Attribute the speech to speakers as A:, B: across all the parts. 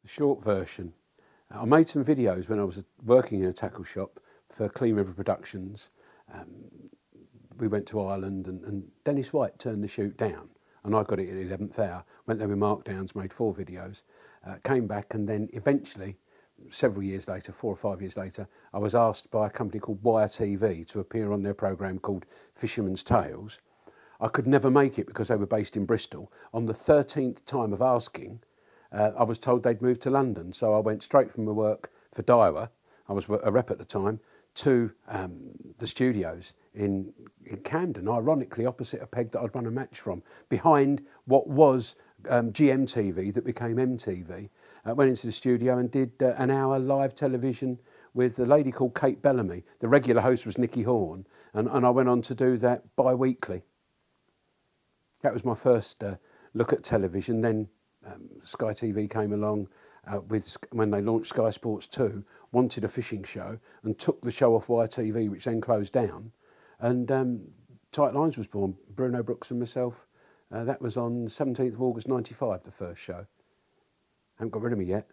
A: The short version. I made some videos when I was working in a tackle shop for Clean River Productions. We went to Ireland and Dennis White turned the shoot down and I got it at 11th hour, went there with Mark Downs, made 4 videos, came back, and then eventually, several years later, 4 or 5 years later, I was asked by a company called Wire TV to appear on their programme called Fisherman's Tales. I could never make it because they were based in Bristol. On the 13th time of asking, I was told they'd moved to London, so I went straight from my work for Daiwa, I was a rep at the time, to the studios in Camden, ironically opposite a peg that I'd run a match from, behind what was GMTV that became MTV. Went into the studio and did an hour live television with a lady called Kate Bellamy. The regular host was Nicky Horn, and I went on to do that bi-weekly. That was my first look at television. Then Sky TV came along when they launched Sky Sports 2, wanted a fishing show and took the show off YTV, which then closed down. And Tight Lines was born, Bruno Brooks and myself. That was on 17th of August 95, the first show. Haven't got rid of me yet.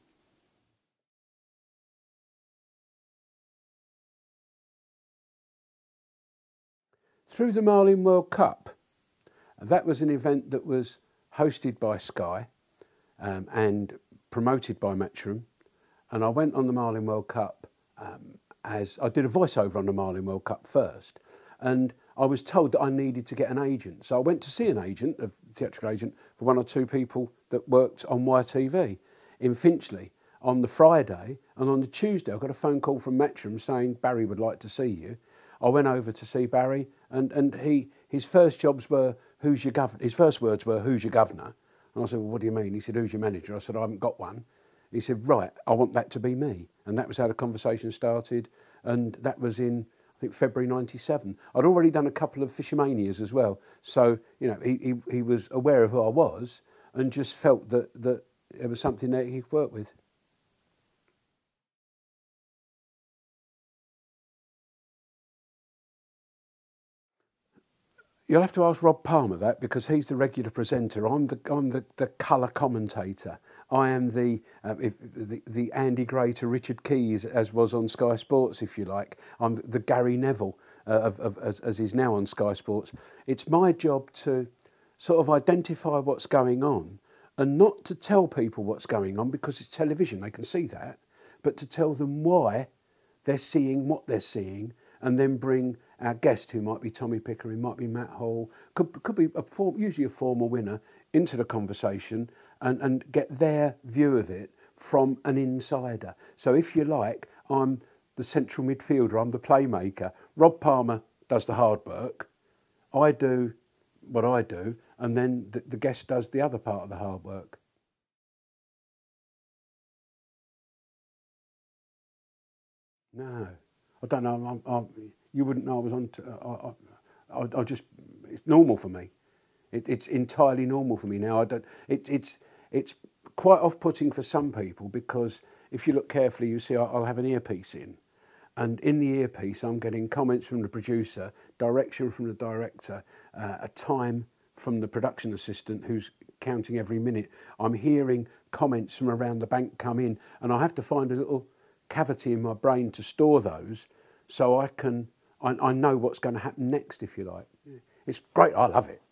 A: Through the Marlin World Cup, that was an event that was hosted by Sky and promoted by Matchroom, and I went on the Marlin World Cup as I did a voiceover on the Marlin World Cup first, and I was told that I needed to get an agent. So I went to see an agent, a theatrical agent, for 1 or 2 people that worked on YTV in Finchley on the Friday, and on the Tuesday I got a phone call from Matchroom saying Barry would like to see you. I went over to see Barry, and his first jobs were, who's your governor? His first words were, who's your governor? And I said, well, what do you mean? He said, who's your manager? I said, I haven't got one. He said, right, I want that to be me. And that was how the conversation started. And that was in, I think, February 97. I'd already done a couple of Fishermanias as well. So, you know, he was aware of who I was and just felt that it was something that he could work with. You'll have to ask Rob Palmer that, because he's the regular presenter. I'm the colour commentator. I am the Andy Gray to Richard Keys, as was on Sky Sports, if you like. I'm the Gary Neville as is now on Sky Sports. It's my job to sort of identify what's going on, and not to tell people what's going on because it's television, they can see that, but to tell them why they're seeing what they're seeing, and then bring our guest, who might be Tommy Pickering, might be Matt Hall, could be usually a former winner, into the conversation and get their view of it from an insider. So if you like, I'm the central midfielder, I'm the playmaker. Rob Palmer does the hard work, I do what I do, and then the guest does the other part of the hard work. No, I don't know. You wouldn't know I was on. I just, it's normal for me. It's entirely normal for me now. I don't. It's quite off-putting for some people, because if you look carefully, you see I'll have an earpiece in, and in the earpiece I'm getting comments from the producer, direction from the director, a time from the production assistant who's counting every minute. I'm hearing comments from around the bank come in, and I have to find a little cavity in my brain to store those, so I know what's going to happen next, if you like. It's great, I love it.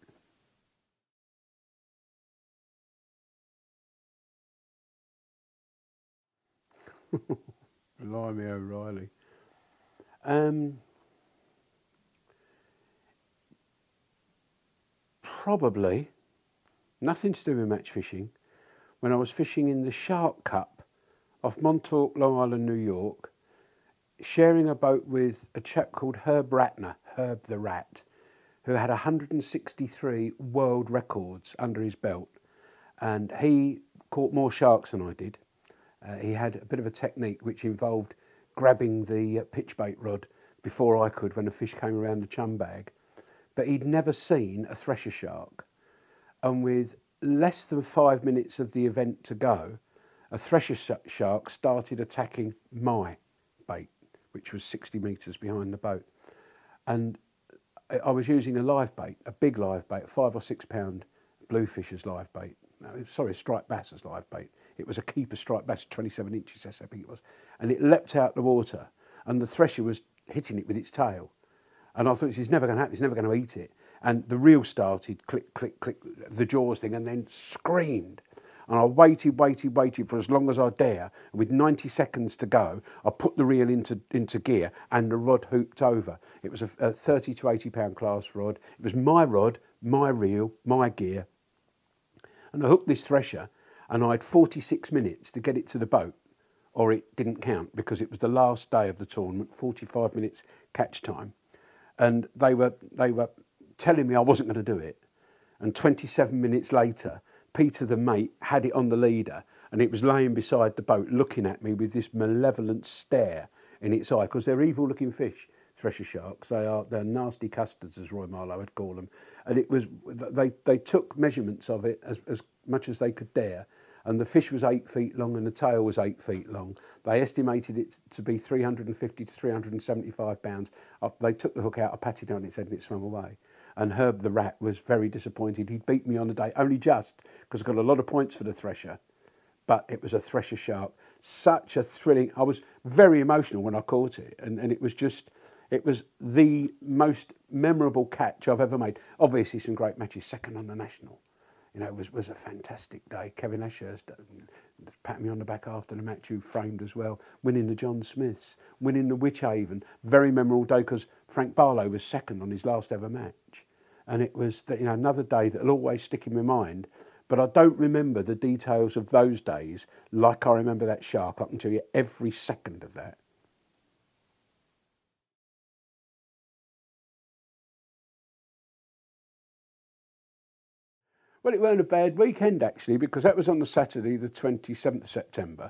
A: Blimey O'Reilly. Probably nothing to do with match fishing. When I was fishing in the Shark Cup off Montauk, Long Island, New York, sharing a boat with a chap called Herb Ratner, Herb the Rat, who had 163 world records under his belt. And he caught more sharks than I did. He had a bit of a technique which involved grabbing the pitch bait rod before I could when the fish came around the chum bag. But he'd never seen a thresher shark. And with less than 5 minutes of the event to go, a thresher shark started attacking my bait, which was 60 metres behind the boat. And I was using a live bait, a big live bait, a 5 or 6 pound bluefish as live bait. No, sorry, striped bass as live bait. It was a keeper striped bass, 27 inches, that's how big it was. And it leapt out the water, and the thresher was hitting it with its tail. And I thought, this is never going to happen, it's never going to eat it. And the reel started, click, click, click, the jaws thing, and then screamed. And I waited for as long as I dare. And with 90 seconds to go, I put the reel into gear, and the rod hooped over. It was a 30 to 80 pound class rod. It was my rod, my reel, my gear. And I hooked this thresher, and I had 46 minutes to get it to the boat, or it didn't count, because it was the last day of the tournament, 45 minutes catch time. And they were telling me I wasn't going to do it. And 27 minutes later, Peter the mate had it on the leader, and it was laying beside the boat looking at me with this malevolent stare in its eye, because they're evil looking fish, thresher sharks. They're nasty custards, as Roy Marlowe would call them. And it was, they took measurements of it as much as they could dare. And the fish was 8 feet long and the tail was 8 feet long. They estimated it to be 350 to 375 pounds. They took the hook out, I patted it on its head, and it swam away. And Herb the rat was very disappointed. He'd beat me on the day, only just, because I got a lot of points for the thresher. But it was a thresher shark. Such a thrilling, I was very emotional when I caught it. And it was just, it was the most memorable catch I've ever made. Obviously some great matches, second on the national. You know, it was a fantastic day. Kevin Ashurst patted me on the back after the match, who framed as well, winning the John Smiths, winning the Wychavon. Very memorable day, because Frank Barlow was second on his last ever match. And it was, you know, another day that'll always stick in my mind. But I don't remember the details of those days like I remember that shark. I can tell you every second of that. Well, it weren't a bad weekend, actually, because that was on the Saturday, the 27th of September.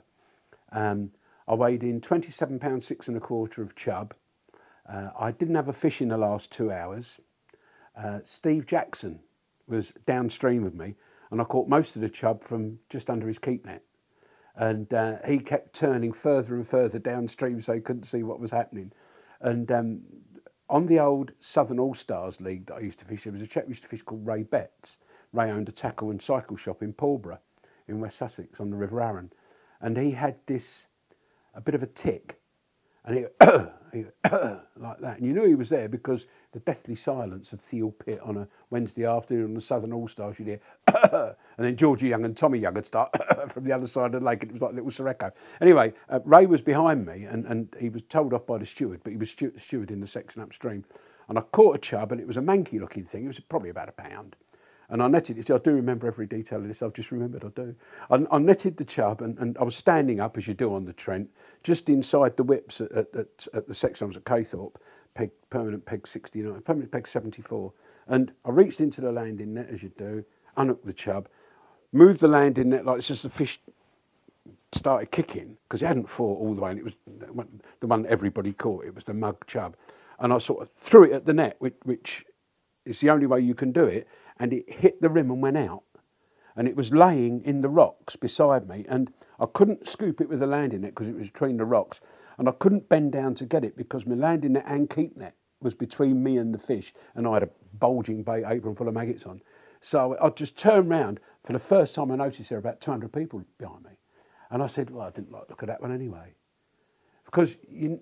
A: I weighed in 27 pounds 6 1/4 of chub. I didn't have a fish in the last 2 hours. Steve Jackson was downstream of me, and I caught most of the chub from just under his keep net. And he kept turning further and further downstream, so he couldn't see what was happening. And on the old Southern All-Stars League that I used to fish, there was a chap who used to fish called Ray Betts. Ray owned a tackle and cycle shop in Pulborough in West Sussex on the River Arun. And he had a bit of a tick, and he like that. And you knew he was there because the deathly silence of Theo Pitt on a Wednesday afternoon on the Southern All-Stars, you'd hear, and then Georgie Young and Tommy Young would start from the other side of the lake, and it was like little Sirocco. Anyway, Ray was behind me, and he was told off by the steward, but he was steward in the section upstream. And I caught a chub, and it was a manky looking thing. It was probably about a pound. And I netted it. I do remember every detail of this. I've just remembered I do. I netted the chub, and I was standing up, as you do on the Trent, just inside the whips at the section I was at Caythorpe, permanent peg 69, permanent peg 74. And I reached into the landing net, as you do, unhooked the chub, moved the landing net like it's just the fish started kicking, because it hadn't fought all the way, and it was the one everybody caught. It was the mug chub. And I sort of threw it at the net, which is the only way you can do it. And it hit the rim and went out. And it was laying in the rocks beside me, and I couldn't scoop it with a landing net because it was between the rocks, and I couldn't bend down to get it because my landing net and keep net was between me and the fish, and I had a bulging bait apron full of maggots on. So I just turned round. For the first time I noticed there were about 200 people behind me. And I said, well, I didn't like the look of that one anyway. Because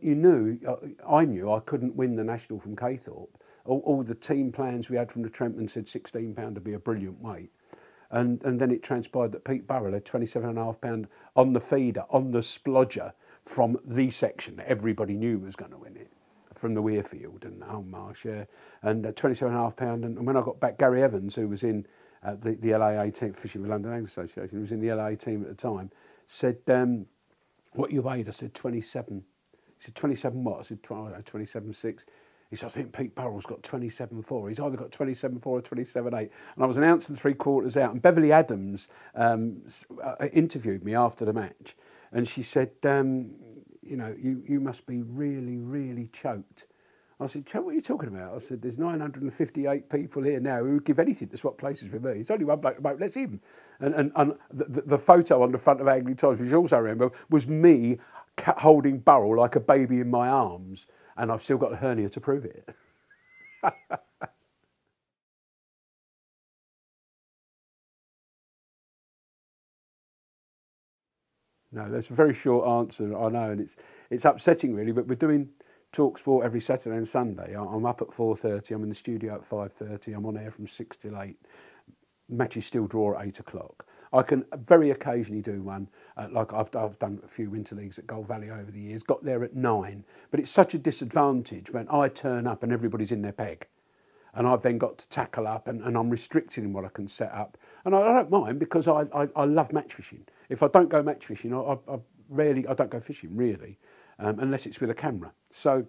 A: I knew I couldn't win the national from Caythorpe. All the team plans we had from the Trentman said £16 would be a brilliant weight. And then it transpired that Pete Burrell had 27.5 pound on the feeder, on the splodger, from the section that everybody knew was going to win it, from the Weirfield and Home Marsh, yeah. And 27.5 pound. And when I got back, Gary Evans, who was in the LAA team, Fishing with London Anglers Association, who was in the LAA team at the time, said, what you weighed? I said 27. He said 27 what? I said 27.6. He said, I think Pete Burrell's got 27.4. He's either got 27.4 or 27.8. And I was an ounce and 3/4 out. And Beverly Adams interviewed me after the match. And she said, you know, you must be really, really choked. I said, what are you talking about? I said, there's 958 people here now who would give anything to swap places with me. It's only one bloke about, let's him. And the photo on the front of Angling Times, which I also remember, was me holding Burrell like a baby in my arms. And I've still got a hernia to prove it. No, that's a very short answer, I know, and it's upsetting really, but we're doing Talk Sport every Saturday and Sunday. I'm up at 4:30, I'm in the studio at 5:30, I'm on air from 6 till 8. Matches still draw at 8 o'clock. I can very occasionally do one, like I've done a few winter leagues at Gold Valley over the years, got there at 9, but it's such a disadvantage when I turn up and everybody's in their peg. And I've then got to tackle up and I'm restricted in what I can set up. And I don't mind because I love match fishing. If I don't go match fishing, I don't go fishing really, unless it's with a camera. So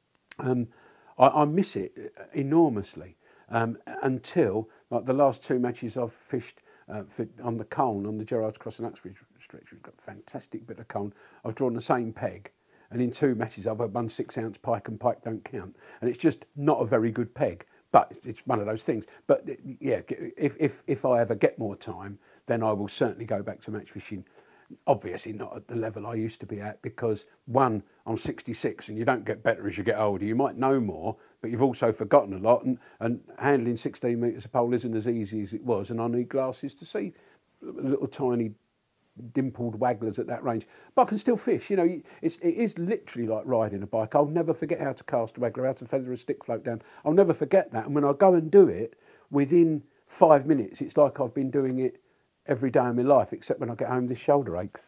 A: I miss it enormously until like the last 2 matches I've fished on the Colne, on the Gerrards Cross and Uxbridge stretch. We've got a fantastic bit of Colne. I've drawn the same peg. And in 2 matches I've had one 6-ounce pike and pike don't count. And it's just not a very good peg. But it's one of those things. But yeah, if I ever get more time, then I will certainly go back to match fishing. Obviously not at the level I used to be at because, one, I'm 66 and you don't get better as you get older. You might know more, but you've also forgotten a lot. And handling 16 metres of pole isn't as easy as it was. And I need glasses to see little tiny dimpled wagglers at that range, but I can still fish. You know, it is literally like riding a bike. I'll never forget how to cast a waggler, how to feather a stick float down. I'll never forget that. And when I go and do it, within 5 minutes, it's like I've been doing it every day of my life, except when I get home, this shoulder aches.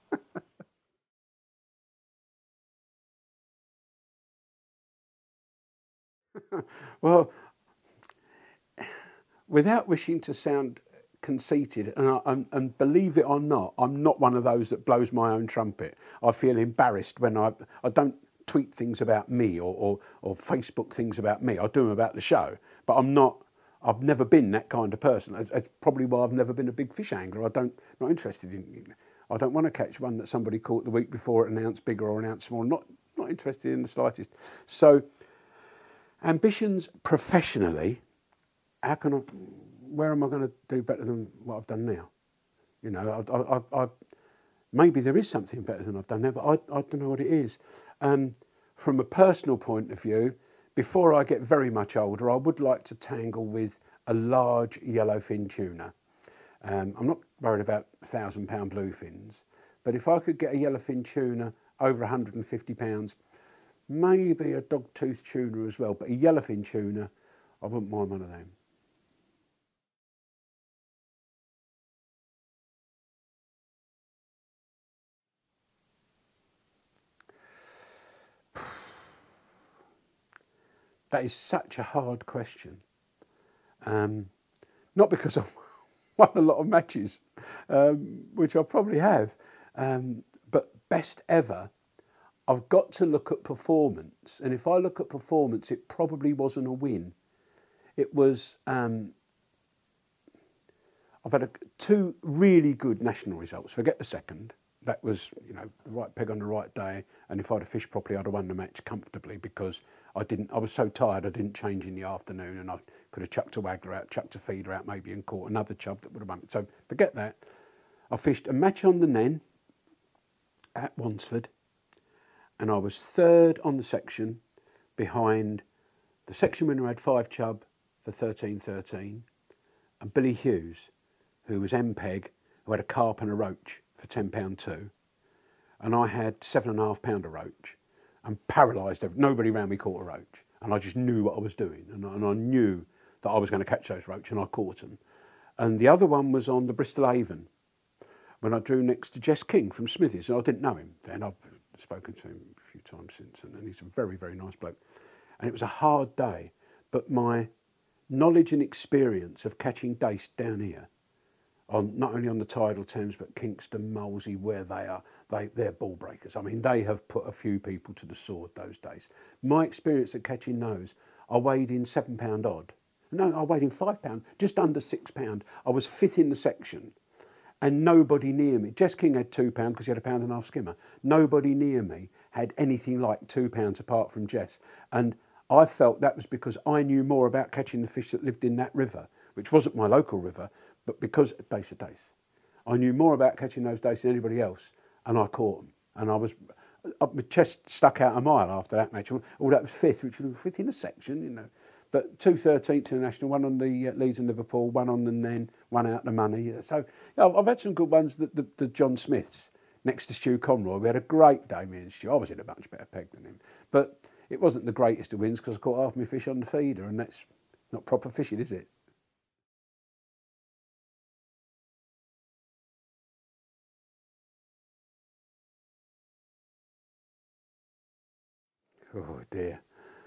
A: Well, without wishing to sound conceited, and believe it or not, I'm not one of those that blows my own trumpet. I feel embarrassed when I don't tweet things about me or Facebook things about me. I do them about the show, but I've never been that kind of person. It's probably why I've never been a big fish angler. Not interested in. I don't want to catch one that somebody caught the week before at an ounce bigger or an ounce smaller. Not interested in the slightest. So, ambitions professionally, where am I going to do better than what I've done now? You know, I maybe there is something better than I've done now, but I don't know what it is. From a personal point of view, before I get very much older, I would like to tangle with a large yellowfin tuna. I'm not worried about £1,000 bluefins, but if I could get a yellowfin tuna over £150, maybe a dogtooth tuna as well, but a yellowfin tuna, I wouldn't mind one of them. That is such a hard question. Not because I've won a lot of matches, which I probably have, but best ever, I've got to look at performance. And if I look at performance, it probably wasn't a win. It was, I've had 2 really good national results. Forget the second. That was, you know, the right peg on the right day. And if I'd have fished properly, I'd have won the match comfortably because I was so tired I didn't change in the afternoon and I could have chucked a waggler out, chucked a feeder out maybe and caught another chub that would have won. So forget that. I fished a match on the Nen at Wansford and I was 3rd on the section behind the section winner who had 5 chub for 13.13 and Billy Hughes, who was MPEG, who had a carp and a roach for £10.2, and I had £7.5 a roach and paralysed everything. Nobody around me caught a roach, and I just knew what I was doing, and I knew that I was going to catch those roach, and I caught them. And the other one was on the Bristol Avon when I drew next to Jess King from Smithies, and I didn't know him then. I've spoken to him a few times since, and he's a very, very nice bloke. And it was a hard day, but my knowledge and experience of catching dace down here, not only on the tidal Thames, but Kingston, Molesey, where they are, they're ball breakers. I mean, they have put a few people to the sword those days. My experience at catching those, I weighed in £7 odd. No, I weighed in £5, just under £6. I was 5th in the section and nobody near me. Jess King had £2 because he had a £1.5 skimmer. Nobody near me had anything like £2 apart from Jess. And I felt that was because I knew more about catching the fish that lived in that river, which wasn't my local river, but because dace are dace. I knew more about catching those dace than anybody else, and I caught them. And I was, my chest stuck out a mile after that match. All that was 5th, which was 5th in a section, you know. But 2 13th in the national, 1 on the Leeds and Liverpool, 1 on the Nen, 1 out the money. So you know, I've had some good ones. The John Smiths, next to Stu Conroy. We had a great day, me and Stu. I was in a much better peg than him. But it wasn't the greatest of wins because I caught half my fish on the feeder, and that's not proper fishing, is it? Oh dear.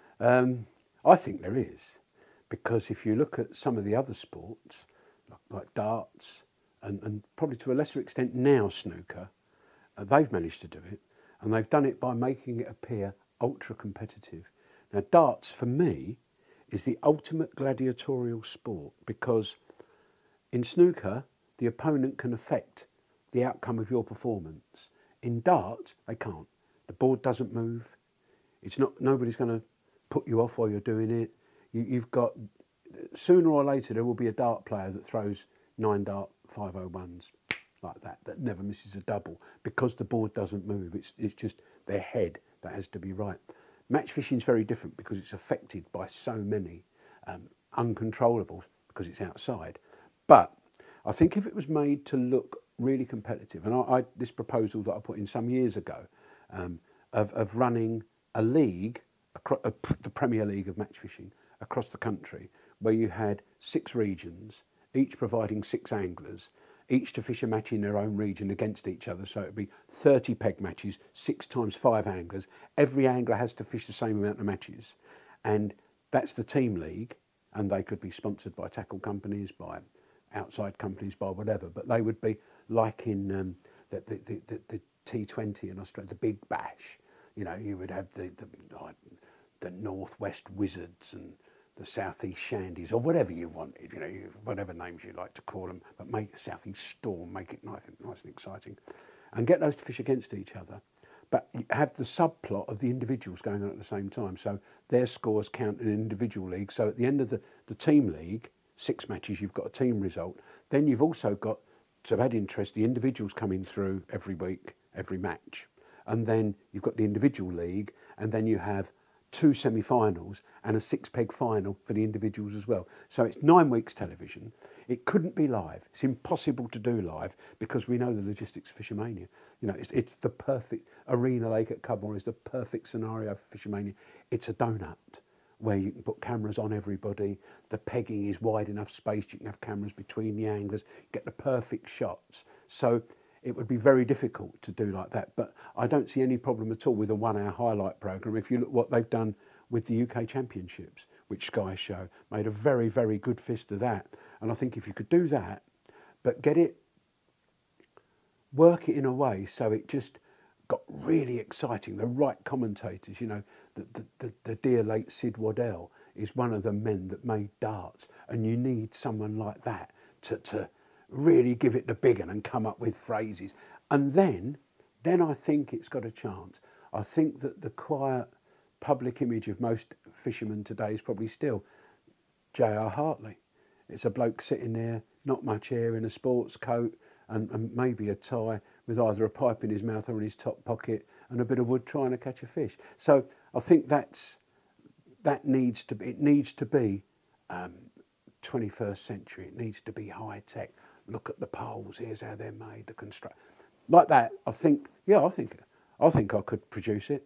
A: I think there is, because if you look at some of the other sports, like darts, and probably to a lesser extent now snooker, they've managed to do it, and they've done it by making it appear ultra competitive. Now darts, for me, is the ultimate gladiatorial sport, because in snooker, the opponent can affect the outcome of your performance. In darts, they can't. The board doesn't move. It's not, nobody's going to put you off while you're doing it. You've got, sooner or later, there will be a dart player that throws 9 dart 501s like that never misses a double, because the board doesn't move. It's just their head that has to be right. Match fishing is very different because it's affected by so many uncontrollables because it's outside. But I think if it was made to look really competitive, and this proposal that I put in some years ago of running a league, the Premier League of match fishing across the country, where you had 6 regions, each providing 6 anglers, each to fish a match in their own region against each other. So it'd be 30 peg matches, 6 times 5 anglers. Every angler has to fish the same amount of matches. And that's the team league. And they could be sponsored by tackle companies, by outside companies, by whatever. But they would be like in the T20 in Australia, the Big Bash. You know, you would have the Northwest Wizards and the Southeast Shandies, or whatever you wanted, you know, whatever names you like to call them, but make Southeast Storm, make it nice and exciting, and get those to fish against each other. But you have the subplot of the individuals going on at the same time, so their scores count in an individual league. So at the end of the team league, 6 matches, you've got a team result. Then you've also got, to add interest, the individuals coming through every week, every match. And then you've got the individual league, and then you have 2 semi-finals and a 6-peg final for the individuals as well. So it's 9 weeks television. It couldn't be live. It's impossible to do live because we know the logistics of Fishermania. You know, it's the perfect, Arena Lake at Cudmore is the perfect scenario for Fishermania. It's a donut where you can put cameras on everybody. The pegging is wide enough space. You can have cameras between the anglers, get the perfect shots. So it would be very difficult to do like that, but I don't see any problem at all with a 1-hour highlight programme. If you look what they've done with the UK Championships, which Sky show, made a very, very good fist of that. And I think if you could do that, but work it in a way so it just got really exciting, the right commentators, you know, the dear late Sid Waddell is one of the men that made darts, and you need someone like that to really give it the big one and come up with phrases. And then I think it's got a chance. I think that the quiet public image of most fishermen today is probably still J.R. Hartley. It's a bloke sitting there, not much hair, in a sports coat and maybe a tie, with either a pipe in his mouth or in his top pocket and a bit of wood trying to catch a fish. So I think it needs to be 21st century. It needs to be high tech. Look at the poles, here's how they're made, the construct. Like that, I think I could produce it.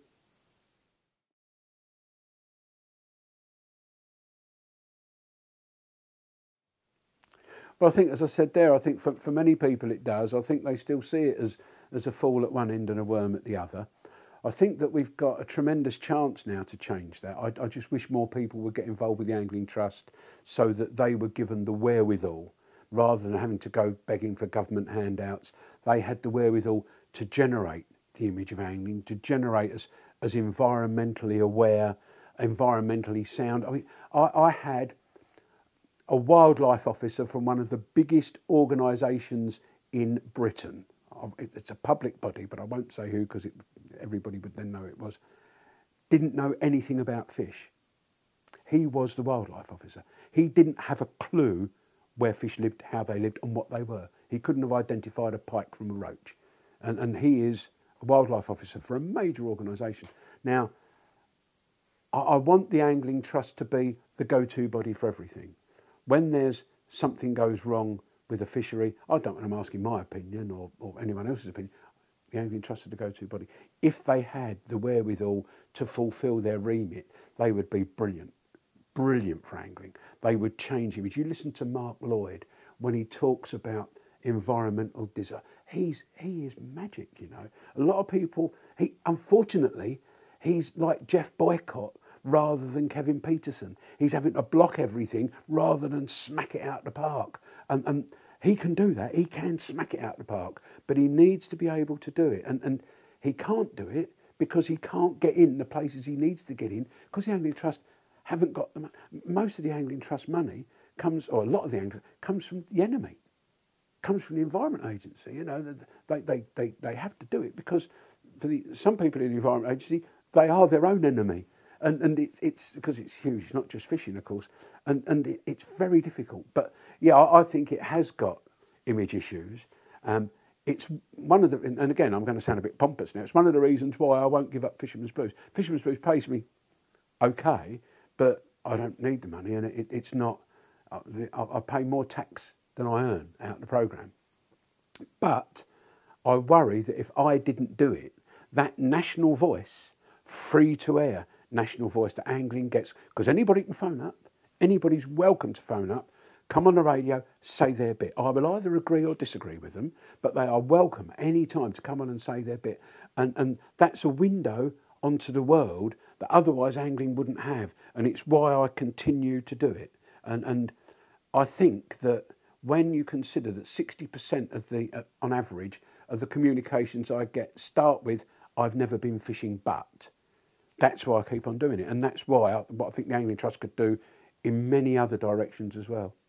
A: But I think, as I said there, I think for many people it does. I think they still see it as a fall at one end and a worm at the other. I think that we've got a tremendous chance now to change that. I just wish more people would get involved with the Angling Trust so that they were given the wherewithal. Rather than having to go begging for government handouts, they had the wherewithal to generate the image of angling, to generate as environmentally aware, environmentally sound. I mean, I had a wildlife officer from one of the biggest organisations in Britain. It's a public body, but I won't say who because everybody would then know it was. Didn't know anything about fish. He was the wildlife officer. He didn't have a clue where fish lived, how they lived and what they were. He couldn't have identified a pike from a roach. And he is a wildlife officer for a major organisation. Now, I want the Angling Trust to be the go-to body for everything. When there's something goes wrong with a fishery, I don't want them asking my opinion or anyone else's opinion. the Angling Trust are the go-to body. If they had the wherewithal to fulfil their remit, they would be brilliant. Brilliant for angling. They would change image. You listen to Mark Lloyd when he talks about environmental disaster. He is magic, you know. A lot of people, unfortunately, he's like Jeff Boycott rather than Kevin Peterson. He's having to block everything rather than smack it out the park. And he can do that. He can smack it out the park, but he needs to be able to do it. And he can't do it because he can't get in the places he needs to get in because the Angling Trust haven't got the money. Most of the Angling Trust money comes, or a lot of the angling comes from the enemy, comes from the Environment Agency. You know, they have to do it because for some people in the Environment Agency, they are their own enemy. And it's because it's huge. It's not just fishing, of course, and it's very difficult. But yeah, I think it has got image issues. It's one of the, and again, I'm going to sound a bit pompous now. It's one of the reasons why I won't give up Fisherman's Blues. Fisherman's Blues pays me okay, but I don't need the money, and it's not. I pay more tax than I earn out of the programme. But I worry that if I didn't do it, that national voice, free to air national voice that angling gets, because anybody can phone up, anybody's welcome to phone up, come on the radio, say their bit. I will either agree or disagree with them, but they are welcome any time to come on and say their bit. And that's a window onto the world that otherwise angling wouldn't have. And it's why I continue to do it. And I think that when you consider that 60% of the, on average, of the communications I get start with, I've never been fishing, but that's why I keep on doing it. And that's why what I think the Angling Trust could do in many other directions as well.